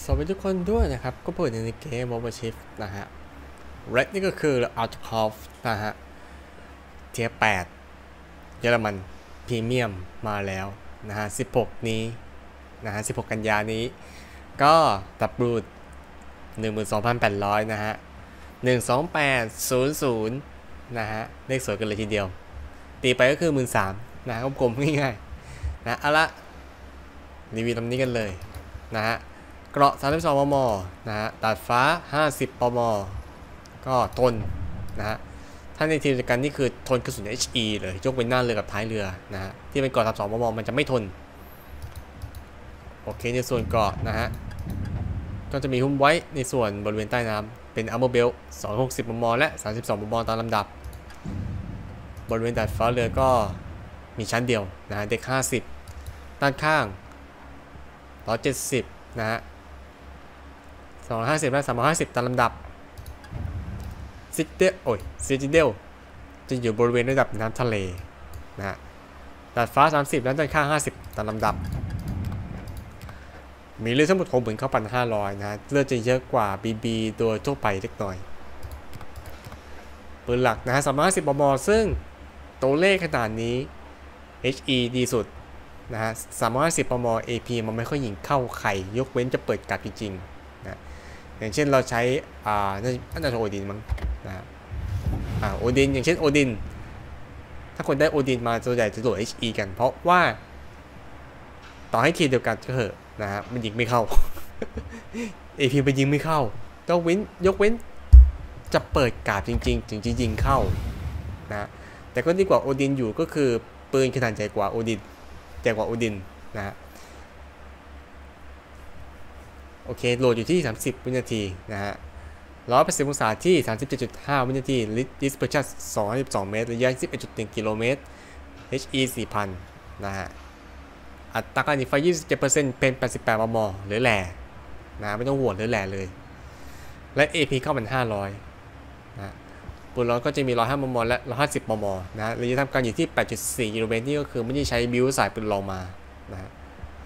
สวัสดีทุกคนด้วยนะครับก็เปิดในเกม Warship นะฮะ Red นี่ก็คือ Outcroft นะฮะเทียร์8เยอรมันพรีเมียมมาแล้วนะฮะ16นี้นะฮะ16กันยานี้ก็ตับรูด 12,800 นะฮะ12800นะฮะเลขสวยกันเลยทีเดียวตีไปก็คือ 13,000 นะกลมๆง่ายๆนะเอาละรีวิวลำนี้กันเลยนะฮะเกราะ32 มมนะฮะดาดฟ้า50 ปมก็ทนนะฮะถ้าในทีมเดียวกันนี่คือทนกระสุน HE เลยยกเว้นหน้าเรือกับท้ายเรือนะฮะที่เป็นเกราะ32 มมมันจะไม่ทนโอเคในส่วนเกราะนะฮะก็จะมีหุ้มไว้ในส่วนบริเวณใต้น้ำเป็น Armor Belt 260 มมและ32 มมตามลำดับบริเวณดาดฟ้าเรือก็มีชั้นเดียวนะฮะเด็ก50ด้านข้าง170นะฮะ250และ350ตามลำดับซิติเดลจะอยู่บริเวณระดับน้ำทะเลนะฮะดาดฟ้า30และด้านข้าง50ตามลำดับมีเลือดทั้งหมด 69,500 นะฮะเลือดจะเยอะกว่า BB โดยทั่วไปเล็กน้อยปืนหลักนะฮะ350 มมซึ่งตัวเลขขนาดนี้ HE ดีสุดนะฮะ350 มม AP มันไม่ค่อยยิงเข้าใครยกเว้นจะเปิดการ์ดจริงๆนะอย่างเช่นเราใช้น่าจะโอดินมั้งนะโอดินอย่างเช่นโอดินถ้าคนได้โอดินมาส่วนใหญ่จะโหลด HE กันเพราะว่าต่อให้คีย์เดียวกันก็เถอะนะฮะมันยิงไม่เข้า AP มันยิงไม่เข้ายกเว้นจะเปิดการ์ดจริงๆถึงจะยิงเข้านะแต่ก็ดีกว่าโอดินอยู่ก็คือปืนขนาดใหญ่กว่าโอดินนะฮะโอเคโหลดอยู่ที่30 วินาทีนะฮะ180 องศาที่ 37.5 วินาทีDispersion 212 เมตรระยะ 11.1 กิโลเมตร HE 4,000 นะฮะอัตราการยิงไฟ 27% เป็น 88 มมหรือแหล่นะไม่ต้องห่วงหรือแหล่เลยและ AP เข้ามัน500นะปืนร้อนก็จะมี105 มมและ150 มมนะระยะทำการอยู่ที่ 8.4 กิโลเมตรนี่ก็คือไม่ได้ใช้บิวสายปืนรองมานะฮะ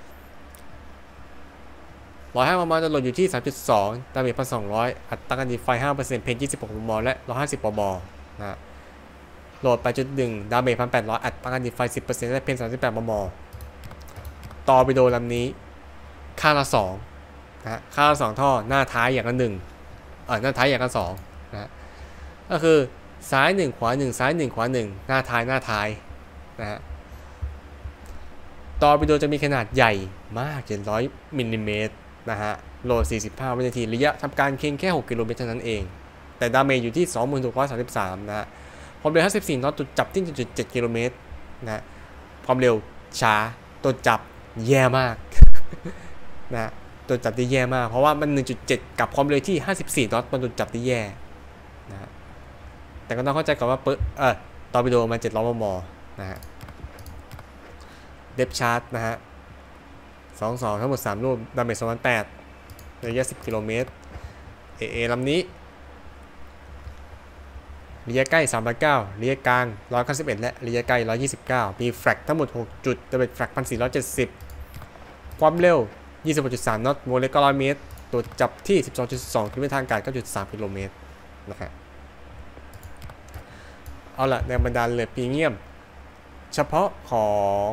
105 มมจะโหลดอยู่ที่ 3.2 ดาเมจ 1,200 อัตราการยิงไฟ 5% เพน26 มมและ150 มมนะโหลด 8.1 ดาเมจ 1,800 อัตราการยิงไฟ 10% และเพน38 มมต่อไปโดนลำนี้ข้างละ2นะข้างละ2ท่อหน้าท้ายอย่างละ1หน้าท้ายอย่างละ2นะก็คือซ้าย1ขวา1ซ้าย1ขวา1หน้าท้ายนะฮะต่อไปโดนจะมีขนาดใหญ่มาก700 มิลลิเมตรนะฮะโหลด45 วินาทีระยะทำการเพียงแค่6 กิโลเมตรเท่านั้นเองแต่ดาเมจอยู่ที่ 2633 นะฮะความเร็ว54 นอตจุดจับที่ 1.7 กิโลเมตรนะความเร็วช้าตัวจับแย่มาก นะตัวจับได้แย่มากเพราะว่ามัน 1.7 กับความเร็วที่54 นอตมันตัวจับได้แย่นะแต่ก็ต้องเข้าใจก่อนว่าตอร์ปิโดมา700 มมนะฮะเดฟชาร์จนะฮะ22ทั้งหมด3รูปดาเมจ 2,800 ระยะ 10 กิโลเมตรAA ลำนี้ระยะใกล้ 309 ระยะกลาง 191 และระยะไกล 129 มีแฟลกทั้งหมด 6 จุดจะเป็นแฟลก 1,470 ความเร็ว 26.3 นอตวงเล็บ 900 เมตรตัวจับที่ 12.2 กิโลเมตรทางการ 9.3 กิโลเมตรนะฮะเอาละในบรรดาเรือพรีเมียมเฉพาะของ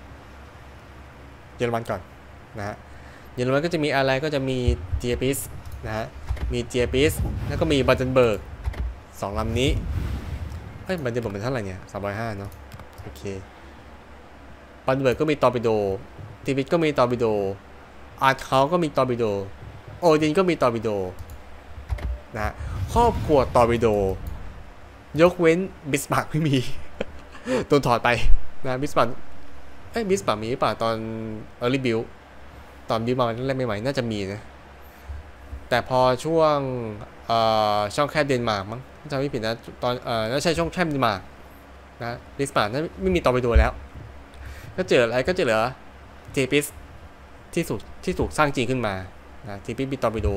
เยอรมันก่อนนะฮะเยอรมันก็จะมีอะไรก็จะมีเจียปิสนะฮะมีเจียปิสแล้วก็มีบัตเทนเบิร์ก2 ลำนี้บัตเทนเบิร์กเป็นเท่าไหร่เนี่ย305เนาะโอเคบัตเทนเบิร์กก็มีตอร์ปิโดทีวิสก็มีตอร์ปิโดอาร์ตเขาก็มีตอร์ปิโดโอดินก็มีตอร์ปิโดนะครอบครัวตอร์ปิโดยกเว้นบิสมาร์กไม่มี ตัวถอดไปนะบิสมาร์กมีป่ะตอนEarly Build ตอนบิวมาแรกใหม่ๆน่าจะมีนะแต่พอช่วงช่องแคบเดนมาร์กมั้งจำไม่ผิดนะตอนน่าใช่ช่องแคบเดนมาร์กนะบิสมาร์กไม่มีตอร์ปิโดแล้วก็เจออะไรก็จะเหลือเทปิสที่ถูกสร้างจริงขึ้นมานะเทปิสมีตอร์ปิโด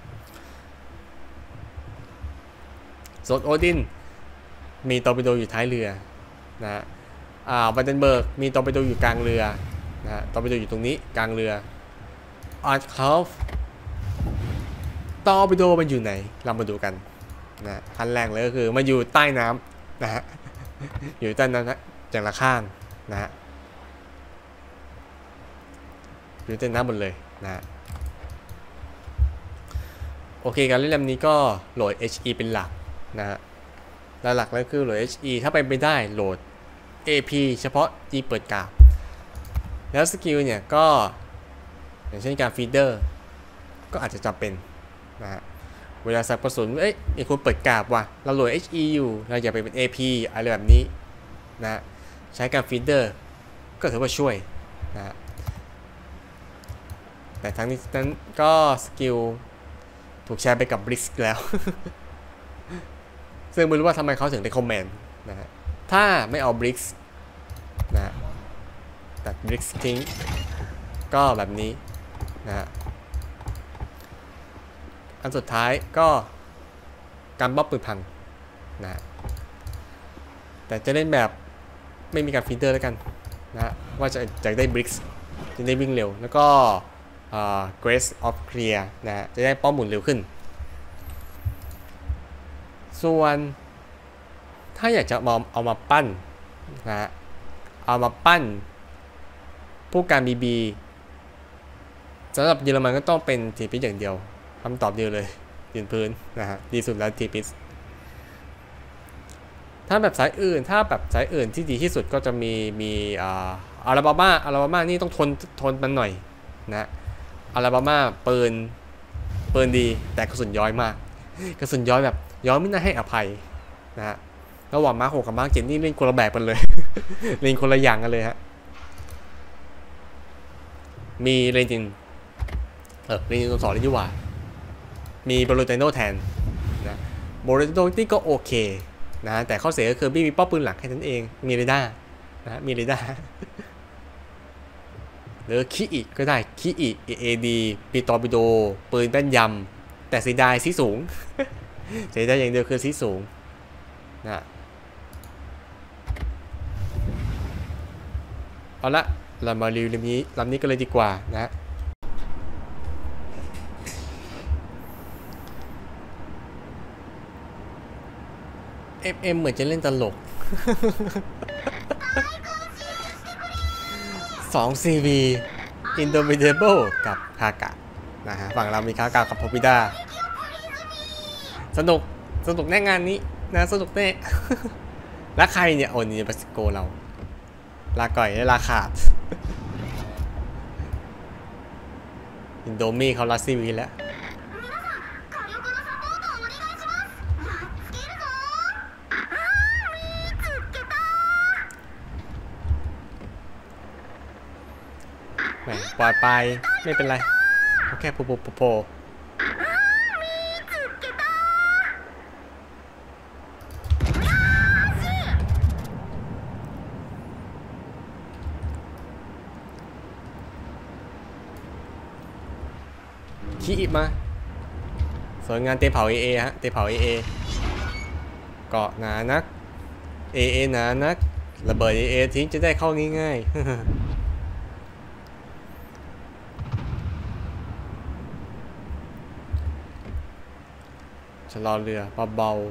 ส่วนโอดินมีตอร์ปิโดอยู่ท้ายเรือนะบันเดนเบิร์กมีตอร์ปิโดอยู่กลางเรือนะตอร์ปิโดอยู่ตรงนี้กลางเรืออาร์ตคาฟตอร์ปิโดมันอยู่ไหนเรามาดูกันนะขั้นแรกเลยก็คือมาอยู่ใต้น้ำนะฮะอยู่ใต้น้ำอย่างละข้างนะฮะอยู่ใต้น้ำหมดเลยนะฮะโอเคการเล่นลำนี้ก็โหลด HE เป็นหลักนะฮะหลักๆแล้วคือโหลด HE ถ้าไปไม่ได้โหลด AP เฉพาะ G เปิดกราบแล้วสกิลเนี่ยก็อย่างเช่นการฟีเดอร์ก็อาจจะจำเป็นนะฮะเวลาใส่กระสุนมีคนเปิดกราบว่ะเราโหลด HE อยู่เราอย่าไปเป็น AP อะไรแบบนี้นะใช้การฟีเดอร์ก็ถือว่าช่วยนะแต่ทั้งนี้นั้นก็สกิลถูกแชร์ไปกับบริกแล้ว ซึ่งไม่รู้ว่าทำไมเขาถึงได้คอมเมนต์นะฮะถ้าไม่เอาบริกนะตัดบริกทิ้งก็แบบนี้นะฮะอันสุดท้ายก็การบ๊อบปืนพังนะแต่จะเล่นแบบไม่มีการฟีเดอร์แล้วกันนะว่าจะได้บริกจะได้วิ่งเร็วแล้วก็Grace of Clear นะฮะจะได้ป้อมหมุนเร็วขึ้นส่วนถ้าอยากจะเอามาปั้นนะฮะเอามาปั้นผู้การ BB สำหรับเยอรมันก็ต้องเป็นทีพิสอย่างเดียวคำตอบเดียวเลยยืนพื้นนะฮะดีสุดแล้วทีพิสถ้าแบบสายอื่นที่ดีที่สุดก็จะมีอาราบามานี่ต้องทนมันหน่อยนะอาราบามาปืนดีแต่กระสุนย้อยมากกระสุนย้อยแบบย้อยไม่น่าให้อภัยนะฮะระหว่างมาร์ค 6กับมาร์ค 7นี่เล่นคนละแบบกันเลย เล่นคนละอย่างกันเลยฮะมีเรนจินตัวสองเล่นดีกว่ามีโบโลเตโนแทนนะโบโลเตโนนี่ก็โอเคนะแต่ข้อเสียก็คือไม่มีป้อมปืนหลักแค่นั้นเองมีเรดาร์นะมีเรดาร์หรือคิอิก็ได้คิอิ AAD ปีตอร์ปิโดปืนแม่นยำแต่เสียดายสีสูง เสียดายอย่างเดียวคือสีสูงนะเอาละเรามารีวิวลำนี้กันเลยดีกว่านะ FM เหมือนจะเล่นตลก 2 CV Indomitable กับคากะนะฮะฝั่งเรามีคากะกับพอปิด้าสนุกแน่งานนี้นะสนุกแน่ แล้วใครเนี่ยโอ้นี่บัสโกเราลาก่อยและลาขาด อินโดมี่เขาลัสซีวีแล้วปล่อยไปไม่เป็นไรโอเคโผขี้อิบมาสวยงานเตะเผา AA ฮะเตะเผา AA เกาะหนานัก AA หนานักระเบิด AA ทิ้งจะได้เข้าง่ายๆชะลอเรือเบา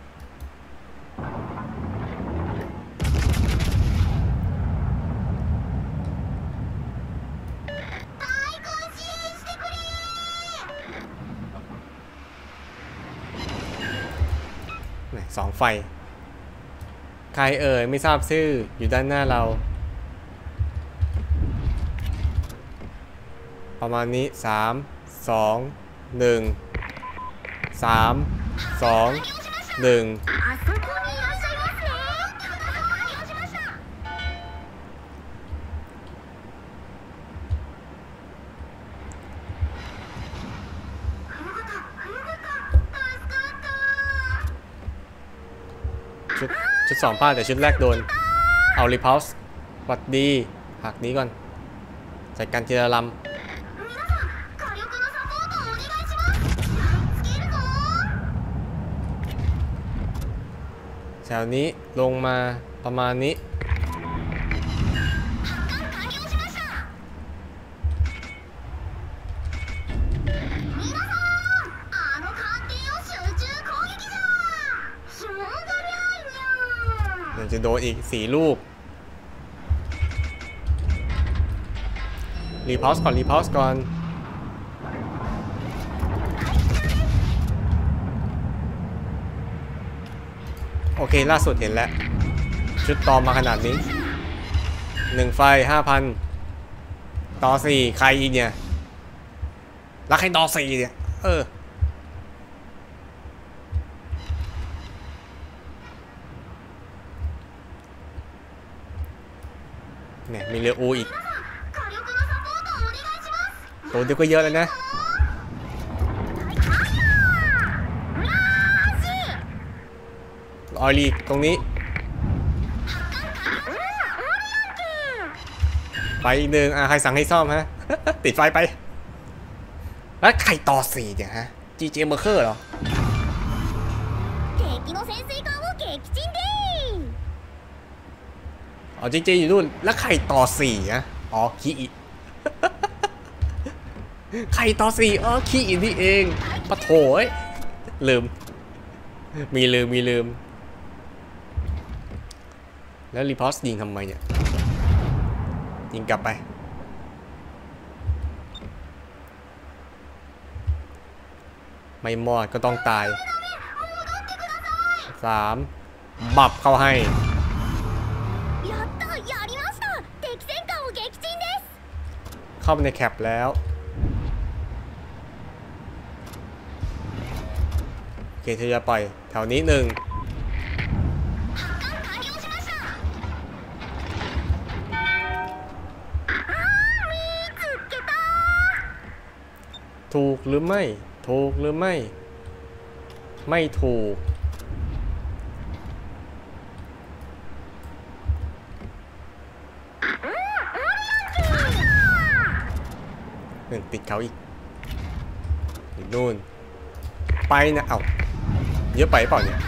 สองไฟใครไม่ทราบชื่ออยู่ด้านหน้าเราประมาณนี้3 2 1 3 2 1ชุด2พลาดแต่ชุดแรกโดนเอารีพาวส์วัดดีหักนี้ก่อนจัดการทีละลำแถวนี้ลงมาประมาณนี้จะโดนอีก4ลูกรีพอสก่อนโอเคล่าสุดเห็นแล้วชุดตอมมาขนาดนี้1ไฟ 5,000 ต่อ 4ใครอีกเนี่ยแล้วใครต่อ 4เนี่ยเนี่ยมีเรืออูอีกตัวเดียวก็เยอะแล้วนะออยลีตรงนี้ไปอีกหนึ่งใครสั่งให้ซ่อมฮะ ติดไฟไปแล้วใครต่อ 4เนี่ยฮะ GJ เมอร์เคอร์เหรออ๋อ GJ อยู่นู่นแล้วใครต่อ 4นะอ๋อคีอิ ใครต่อ 4อ๋อคีอินี่เองปะโถยลืมมีลืมแล้วรีพอสยิงทำไมเนี่ยยิงกลับไปไม่มอดก็ต้องตาย3บับเข้าให้เข้าไปในแคปแล้วโอเคเธอจะปล่อยแถวนี้1ถูกหรือไม่ไม่ถูกติดเขาอีกนู่นไปนะเอ้าเยอะไปเปล่าเนี่ย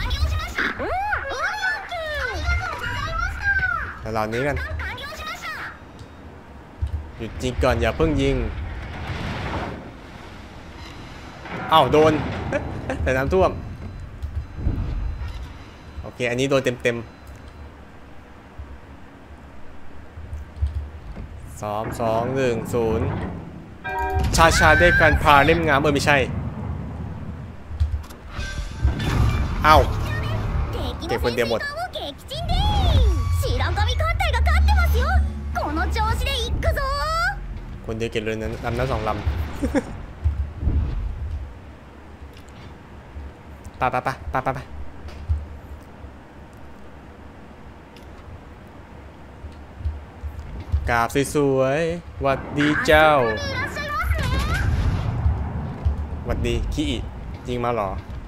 แต่เหล่านี้กันหยุดยิงก่อนอย่าเพิ่งยิงอ้าวโดน แต่น้ำท่วมโอเคอันนี้โดนเต็ม3 2 1 0ชาได้การพาเล่มงามไม่ใช่อ้าวเก็บคนเดียวหมดคนเดียวเก็บเลยนั้นลำนั้น2 ลำไปกราบสวยๆหวัดดีเจ้าหวัดดีขี้อิจริงมาหรอ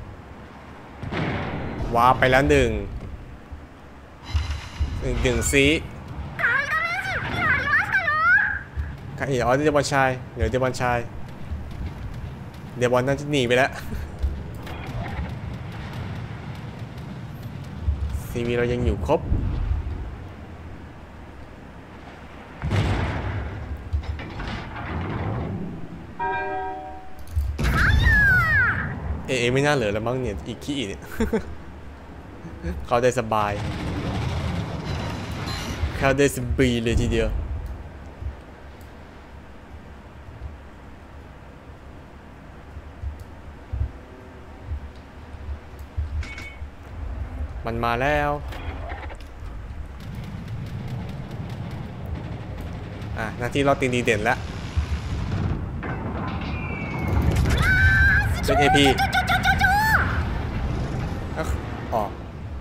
ว้าไปแล้ว1ซีใครอ๋อเดบอลชายเดี๋ยวเดบอลชายเดบอลน่าจะหนีไปแล้วซีวีเรายังอยู่ครบไม่น่าเหลือแล้วมั้งเนี่ยอีกขี้เนี่ย เขาได้สบายเขาได้สบายเลยทีเดียวมันมาแล้วหน้าที่เราตีดีเด่นแล้วเป็น AP อ๋อ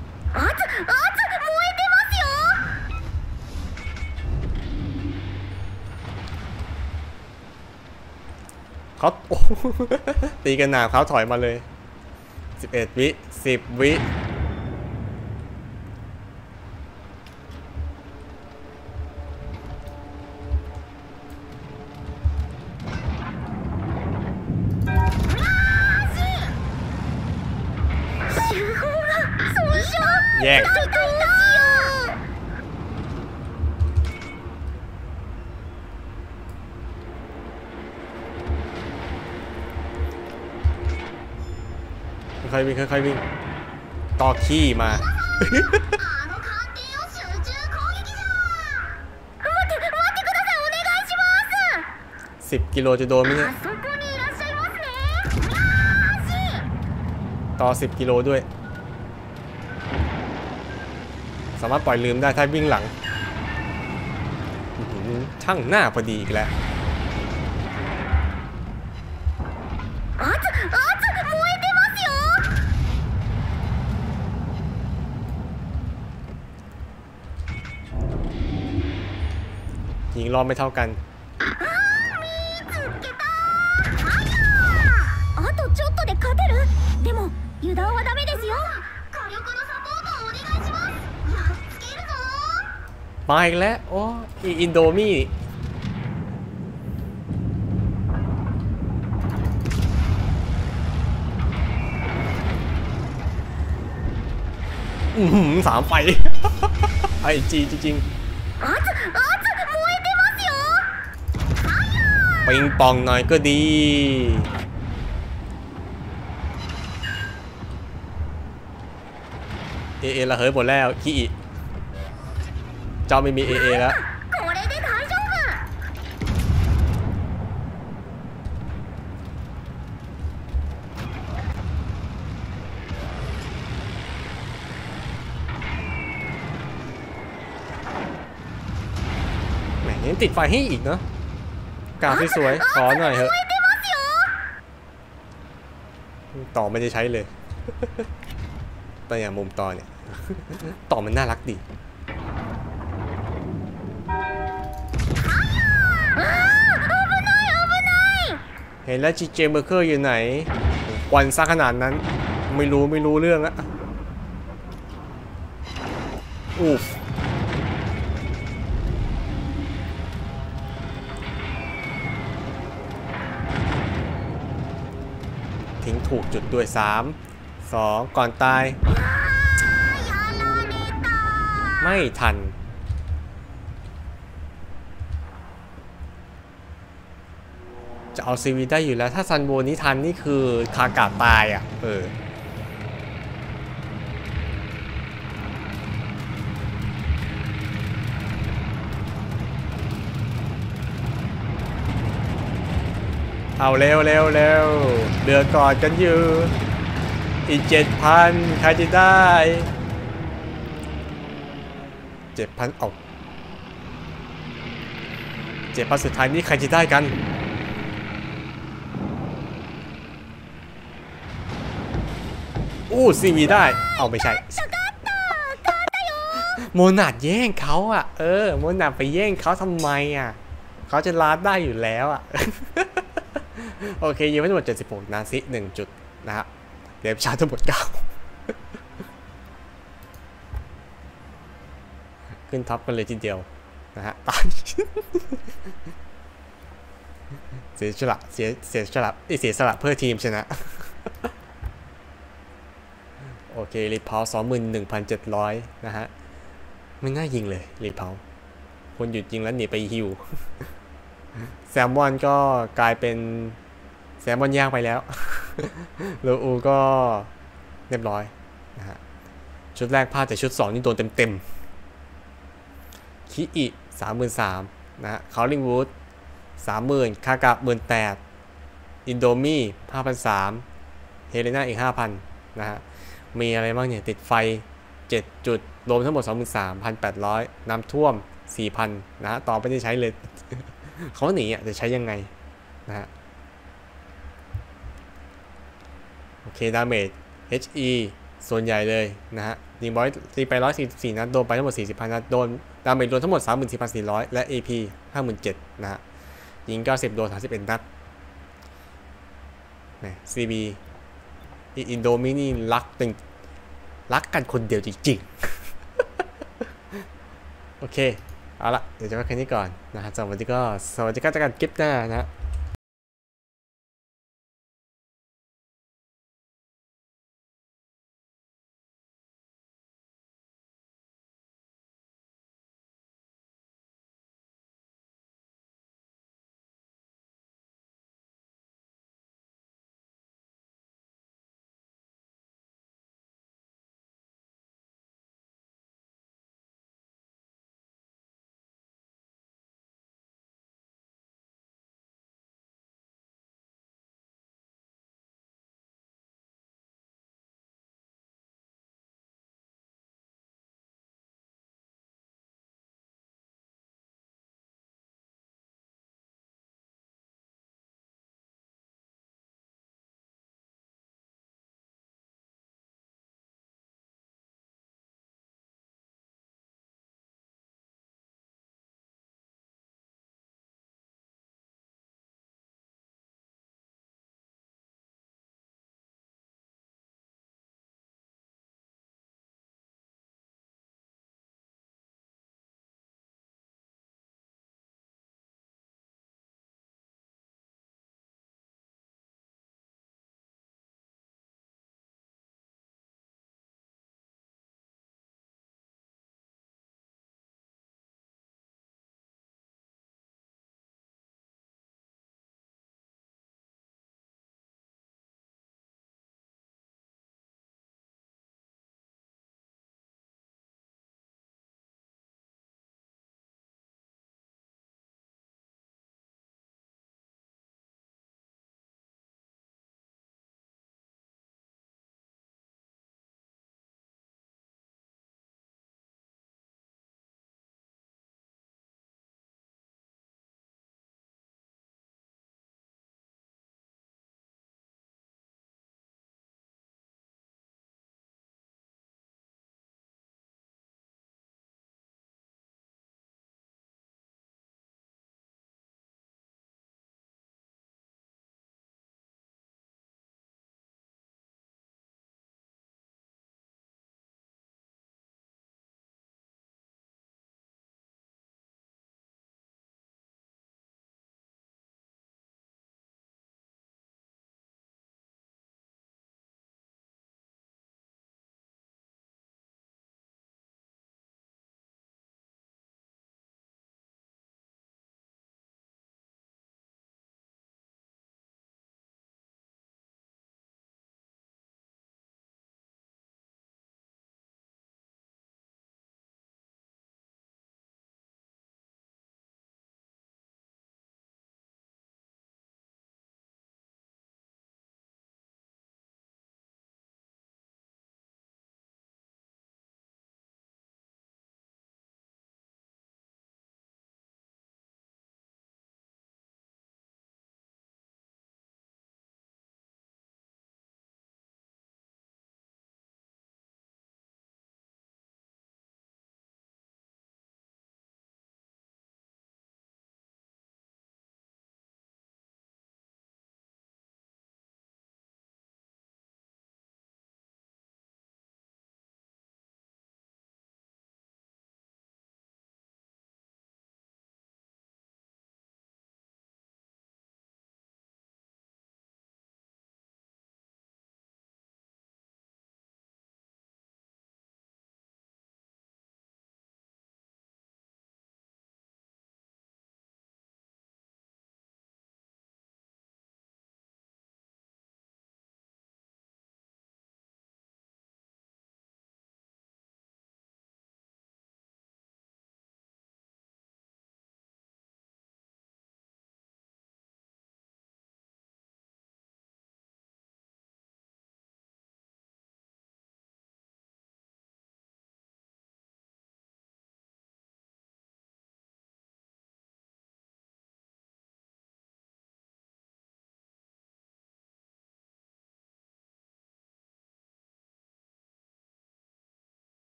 เขาตีกันหนาเขาถอยมาเลย11 วิ10 วิแยกค่อยๆวิ่งต่อขี้มา 10 กิโลจะโดนไหมเนี่ยต่อ10 กิโลด้วยสามารถปล่อยลืมได้ถ้าวิ่งหลังช่างหน้าพอดีอีกแล้วยิงรอบไม่เท่ากันมาอีกแล้วโอ้อินโดมี่3 ไฟ ไอจีจริงปิงปองหน่อยก็ดีเอละเฮ้ยหมดแล้วขี้อิเจ้าไม่มีเอแล้วแหมยังติดไฟให้อีกเนาะกราฟที่สวยขอหน่อยเถอะต่อไม่ได้ใช้เลยแต่อย่างมุมต่อเนี่ยต่อมันน่ารักดีเห็นแล้วจีเจเบอร์เกอร์อยู่ไหนควันซะขนาดนั้นไม่รู้เรื่องอะอูฟทิ้งถูกจุดด้วย3 2ก่อนตายไม่ทันจะเอาซีวีได้อยู่แล้วถ้าซันโบนี้ทันนี่คือคากาตายอ่ะเอาเร็วเดือก่อนกันอยู่อีก 7,000 ใครจะได้7,000 เอา7,000 สุดท้ายนี้ใครจะได้กันซีวีได้เอาไม่ใช่โมนาดแย่งเขาอ่ะโมนาดไปแย่งเขาทำไมอ่ะเขาจะลาดได้อยู่แล้วอ่ะโอเคยิงไปทั้งหมด76นาซิ1 จุดนะฮะเดี๋ยวชาร์จทั้งหมด9ขึ้นท็อปกันเลยทีเดียวนะฮะตายเสียสละเสียสละเพื่อทีมชนะโอเครีพาว 21,700 นะฮะไม่น่ายิงเลยรีพาวคนหยุดยิงแล้วหนีไปฮิวแซมมอนก็กลายเป็นแซมมอนย่างไปแล้วโลอูก็เรียบร้อยนะฮะชุดแรกพลาดแต่ชุด2นี่โดนเต็มคิอิ 33,000 นะฮะคาวลิงวูด 30,000 คากะ 18,000 อินโดมี่ 5,300 เฮเลน่าอีก 5,000 นะฮะมีอะไรบ้างเนี่ยติดไฟ7 จุดรวมทั้งหมด 23,800 น้ำท่วม 4,000 นะฮะต่อไม่ได้ใช้เลย เขาหนีอ่ะจะใช้ยังไงนะฮะโอเคดาเมจ HE ส่วนใหญ่เลยนะฮะยิงบอยตีไป144นัดโดนไปทั้งหมด40,000นัดโดนดาเมจรวมทั้งหมด 34,400 และ AP 57,000 นะฮะยิง90โดน31นัดนะ CB อินโดมินี่รักกันคนเดียวจริงๆโอเคเอาละเดี๋ยวจะไปแค่นี้ก่อนนะฮะสวัสดีครับจากการคลิปหน้านะ